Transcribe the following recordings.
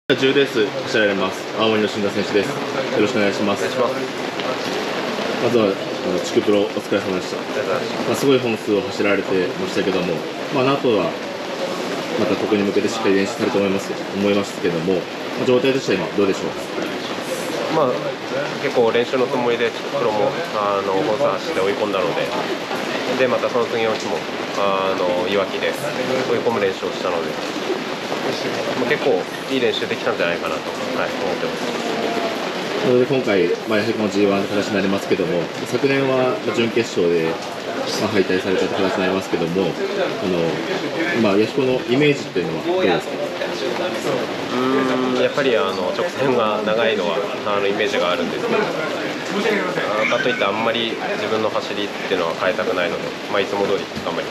10レース走られます青森の新田選手です。よろしくお願いします。まずは地区プロお疲れ様でした。すごい本数を走られてましたけども、あの後はまたここに向けてしっかり練習されると思いますけども、状態としては今どうでしょうか。 結構練習のつもりで地区プロも本数走って追い込んだので、またその次の日もいわきで追い込む練習をしたので、結構いい練習できたんじゃないかなと、思ってます。 それで今回、やはりこの G1 の形になりますけども、昨年は準決勝で、敗退された形になりますけども、弥彦のイメージっていうのはどうですか。 やっぱり直線が長いのはイメージがあるんですけど、かといってあんまり自分の走りっていうのは変えたくないので、いつも通り頑張ります。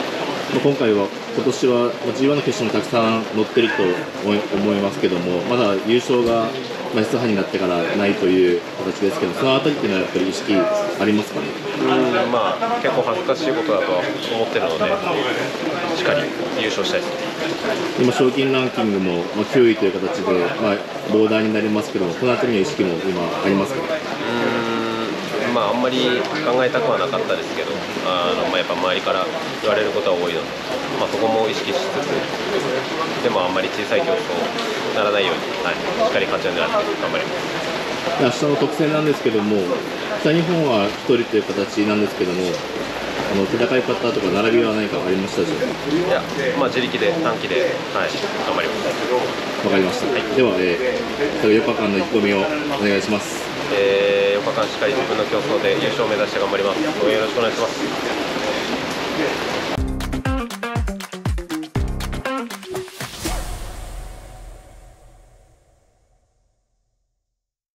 今回は今年は G1 の決勝もたくさん乗ってると思いますけども、まだ優勝がS班になってからないという形ですけど、そのあたりっていうのはやっぱり意識ありますかね。 結構恥ずかしいことだとは思ってるので、しっかり優勝したいです。 今賞金ランキングも9位という形で、ボーダーになりますけども、このあたりの意識も今ありますか。 あんまり考えたくはなかったですけど、やっぱ周りから言われることは多いので、そこも意識しつつ、でもあんまり小さい競争にならないように、しっかり勝ちを狙って頑張ります。 明日の特選なんですけども、北日本は1人という形なんですけども、戦い方とか並びは何かありましたでしょうか。 いや、自力で短期で、頑張ります。 わかりました。では、4日間の意気込みをお願いします。 4日間しっかり自分の競争で優勝を目指して頑張ります。応援よろしくお願いします。